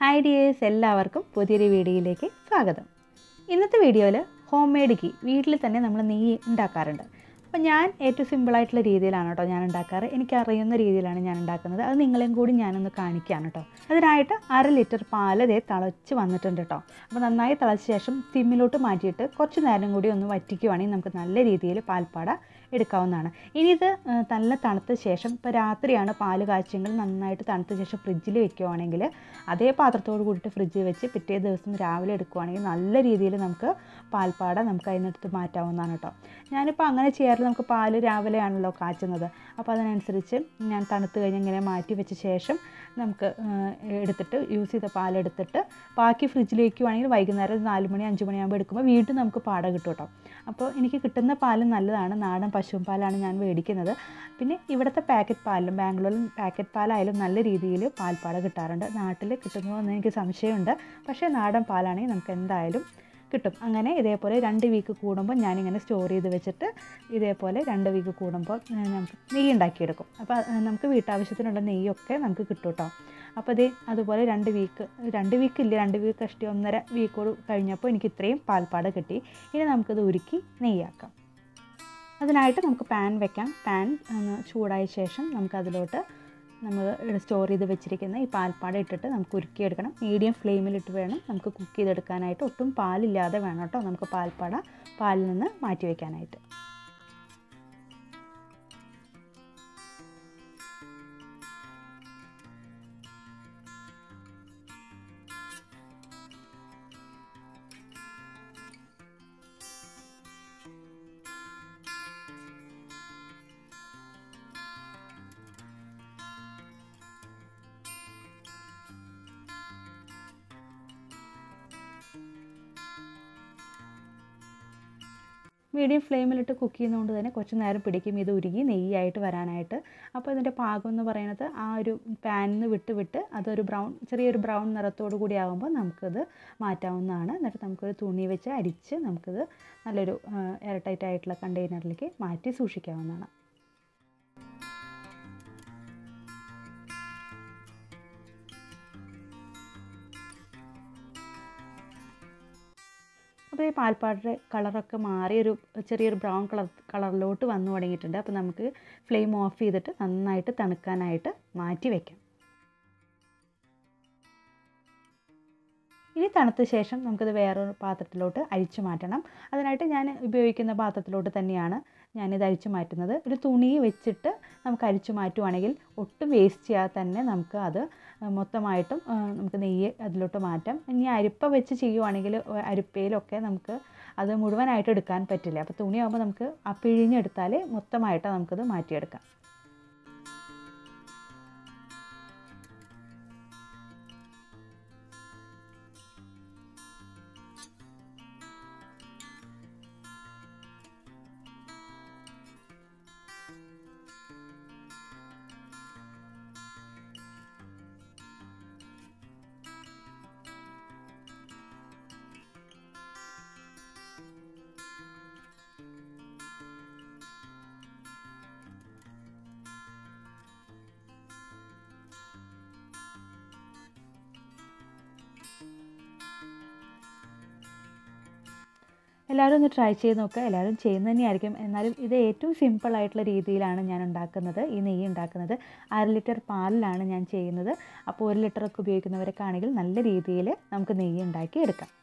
Hi dears, എല്ലാവർക്കും പുതിയൊരു വീഡിയോയിലേക്ക് സ്വാഗതം. ഇന്നത്തെ വീഡിയോയിൽ ഹോം മെയ്ഡ് ഗീ വീട്ടിൽ തന്നെ നമ്മൾ നെയ്യ് ഉണ്ടാക്കാറുണ്ട്. അപ്പോൾ ഞാൻ ഏറ്റവും സിമ്പിളായിട്ടുള്ള രീതിയിലാണ് കേട്ടോ ഞാൻ ഉണ്ടാക്കാറ്. എനിക്കറിയുന്ന രീതിയിലാണ് ഞാൻ ഉണ്ടാക്കുന്നത്. അത് നിങ്ങളെയും കൂടി ഞാനൊന്ന് കാണിക്കുകയാണ് കേട്ടോ. അതിനായിട്ട് 1/2 ലിറ്റർ പാൽ തിളച്ച് വന്നിട്ടുണ്ട് കേട്ടോ. അപ്പോൾ നന്നായി തിളച്ച ശേഷം സിമ്മിലോട്ട് മാറ്റിയിട്ട് കുറച്ച് നേരം കൂടി ഒന്ന് വറ്റിക്കുവാണെങ്കിൽ നമുക്ക് നല്ല രീതിയിൽ പാൽപ്പാട എടുക്കാവുന്നതാണ്. ഇനി ഇത് നല്ല തണുത്ത ശേഷം, ഇപ്പോൾ രാത്രിയാണ് പാൽ കാച്ചെങ്കിൽ നന്നായിട്ട് തണുത്ത ശേഷം ഫ്രിഡ്ജിൽ വെക്കുകയാണെങ്കിൽ അതേ പാത്രത്തോട് കൂടിയിട്ട് ഫ്രിഡ്ജിൽ വെച്ച് പിറ്റേ ദിവസം രാവിലെ എടുക്കുകയാണെങ്കിൽ നല്ല രീതിയിൽ നമുക്ക് പാൽപ്പാട നമുക്ക് അതിനടുത്ത് മാറ്റാവുന്നതാണ് കേട്ടോ. ഞാനിപ്പോൾ അങ്ങനെ ചെയ്യാറില്ല. നമുക്ക് പാൽ രാവിലെയാണല്ലോ കാച്ചുന്നത്. അപ്പോൾ അതിനനുസരിച്ച് ഞാൻ തണുത്ത് കഴിഞ്ഞ് ഇങ്ങനെ മാറ്റി വെച്ച ശേഷം നമുക്ക് എടുത്തിട്ട് യൂസ് ചെയ്ത പാലെടുത്തിട്ട് ബാക്കി ഫ്രിഡ്ജിൽ വയ്ക്കുവാണെങ്കിൽ വൈകുന്നേരം 4 മണി 5 മണിയാകുമ്പോൾ എടുക്കുമ്പോൾ വീണ്ടും നമുക്ക് പാട കിട്ടും കേട്ടോ. അപ്പോൾ എനിക്ക് കിട്ടുന്ന പാൽ നല്ലതാണ്. നാടൻ പശുവും പാലാണ് ഞാൻ മേടിക്കുന്നത്. പിന്നെ ഇവിടുത്തെ പാക്കറ്റ് പാലിലും ബാംഗ്ലൂരിലും പാക്കറ്റ് പാലായാലും നല്ല രീതിയിൽ പാൽപ്പാട കിട്ടാറുണ്ട്. നാട്ടിൽ കിട്ടുമോ എന്ന് എനിക്ക് സംശയമുണ്ട്. പക്ഷേ നാടൻ പാലാണെങ്കിൽ നമുക്ക് എന്തായാലും കിട്ടും. അങ്ങനെ ഇതേപോലെ 2 വീക്ക് കൂടുമ്പോൾ ഞാനിങ്ങനെ സ്റ്റോർ ചെയ്ത് വെച്ചിട്ട് ഇതേപോലെ 2 വീക്ക് കൂടുമ്പോൾ നമുക്ക് നെയ്യ് ഉണ്ടാക്കിയെടുക്കും. അപ്പോൾ നമുക്ക് വീട്ടാവശ്യത്തിനുള്ള നെയ്യൊക്കെ നമുക്ക് കിട്ടും കേട്ടോ. അപ്പോൾ അതുപോലെ 2 വീക്ക് ഇല്ല, 2 വീക്ക് കഷ്ടി 1.5 വീക്കോട് കഴിഞ്ഞപ്പോൾ എനിക്ക് ഇത്രയും പാൽപ്പാട കിട്ടി. ഇനി നമുക്കത് ഉരുക്കി നെയ്യാക്കാം. അതിനായിട്ട് നമുക്ക് പാൻ വെക്കാം. പാൻ ചൂടായ ശേഷം നമുക്കതിലോട്ട് നമ്മൾ സ്റ്റോർ ചെയ്ത് വെച്ചിരിക്കുന്ന ഈ പാൽപ്പാട ഇട്ടിട്ട് നമുക്ക് ഉരുക്കിയെടുക്കണം. മീഡിയം ഫ്ലെയിമിലിട്ട് വേണം നമുക്ക് കുക്ക് ചെയ്തെടുക്കാനായിട്ട്. ഒട്ടും പാലില്ലാതെ വേണം കേട്ടോ നമുക്ക് പാൽപ്പാട പാലിൽ നിന്ന് മാറ്റി വയ്ക്കാനായിട്ട്. മീഡിയം ഫ്ലെയിമിലിട്ട് കുക്ക് ചെയ്യുന്നതുകൊണ്ട് തന്നെ കുറച്ച് നേരം പിടിക്കും ഇത് ഉരുകി നെയ്യായിട്ട് വരാനായിട്ട്. അപ്പോൾ ഇതിൻ്റെ പാകം എന്ന് പറയുന്നത് ആ ഒരു പാനിൽ നിന്ന് വിട്ട് അതൊരു ചെറിയൊരു ബ്രൗൺ നിറത്തോടു കൂടി ആകുമ്പോൾ നമുക്കത് മാറ്റാവുന്നതാണ്. എന്നിട്ട് നമുക്കൊരു തുണി വെച്ച് അരിച്ച് നമുക്കിത് നല്ലൊരു എയർ ടൈറ്റ് ആയിട്ടുള്ള കണ്ടെയ്നറിലേക്ക് മാറ്റി സൂക്ഷിക്കാവുന്നതാണ്. അപ്പോൾ ഈ പാൽപ്പാടയുടെ കളറൊക്കെ മാറി ചെറിയൊരു ബ്രൗൺ കളറിലോട്ട് വന്നു തുടങ്ങിയിട്ടുണ്ട്. അപ്പോൾ നമുക്ക് ഫ്ലെയിം ഓഫ് ചെയ്തിട്ട് നന്നായിട്ട് തണുക്കാനായിട്ട് മാറ്റി വയ്ക്കാം. ഇനി തണുത്ത ശേഷം നമുക്കത് വേറൊരു പാത്രത്തിലോട്ട് അരിച്ചു മാറ്റണം. അതിനായിട്ട് ഞാൻ ഉപയോഗിക്കുന്ന പാത്രത്തിലോട്ട് തന്നെയാണ് ഞാനിത് അരിച്ചു മാറ്റുന്നത്. ഒരു തുണി വെച്ചിട്ട് നമുക്ക് അരിച്ചു മാറ്റുവാണെങ്കിൽ ഒട്ടും വേസ്റ്റ് ചെയ്യാതെ തന്നെ നമുക്ക് അത് മൊത്തമായിട്ടും നമുക്ക് നെയ്യ് അതിലോട്ട് മാറ്റാം. ഇനി അരിപ്പ വെച്ച് ചെയ്യുവാണെങ്കിൽ അരിപ്പയിലൊക്കെ നമുക്ക് അത് മുഴുവനായിട്ട് എടുക്കാൻ പറ്റില്ല. അപ്പോൾ തുണിയാകുമ്പോൾ നമുക്ക് ആ പിഴിഞ്ഞെടുത്താൽ മൊത്തമായിട്ട് നമുക്കത് മാറ്റിയെടുക്കാം. എല്ലാവരും ഒന്ന് ട്രൈ ചെയ്ത് നോക്കുക. എല്ലാവരും ചെയ്യുന്നത് തന്നെയായിരിക്കും. എന്നാലും ഇത് ഏറ്റവും സിമ്പിളായിട്ടുള്ള രീതിയിലാണ് ഞാൻ ഉണ്ടാക്കുന്നത്. ഈ നെയ്യ് ഉണ്ടാക്കുന്നത് 1/2 ലിറ്റർ പാലിലാണ് ഞാൻ ചെയ്യുന്നത്. അപ്പോൾ 1 ലിറ്ററൊക്കെ ഉപയോഗിക്കുന്നവരൊക്കെ ആണെങ്കിൽ നല്ല രീതിയിൽ നമുക്ക് നെയ്യ് ഉണ്ടാക്കി എടുക്കാം.